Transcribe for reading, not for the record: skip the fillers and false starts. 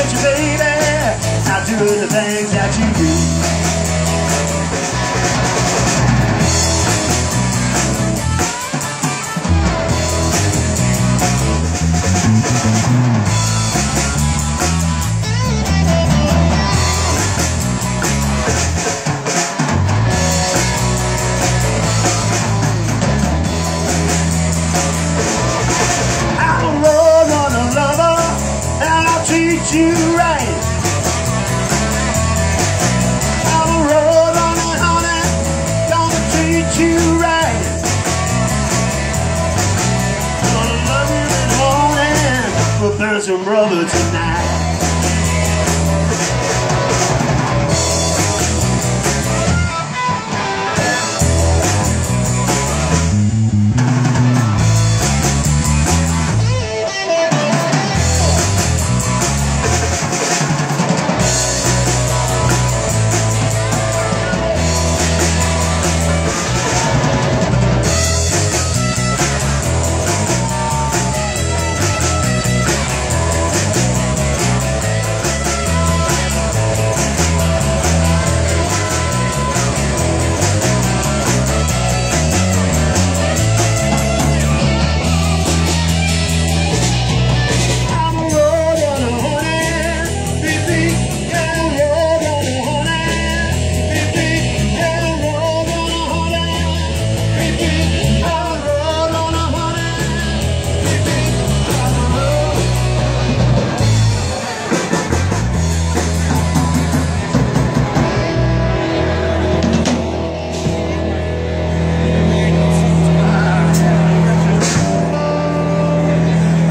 you, baby. I'll do the things that you do. You right. I'm a road runner, honey, gonna treat you right. Gonna love you in the morning, we'll burn some rubber tonight.